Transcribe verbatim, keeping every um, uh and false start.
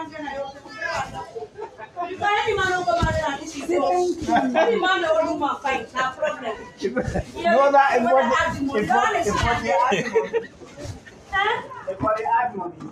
You can't even know what man is. Any man or woman fight, no problem. No, that is what Money, it's what it's what they add money. Huh? It's what they add money.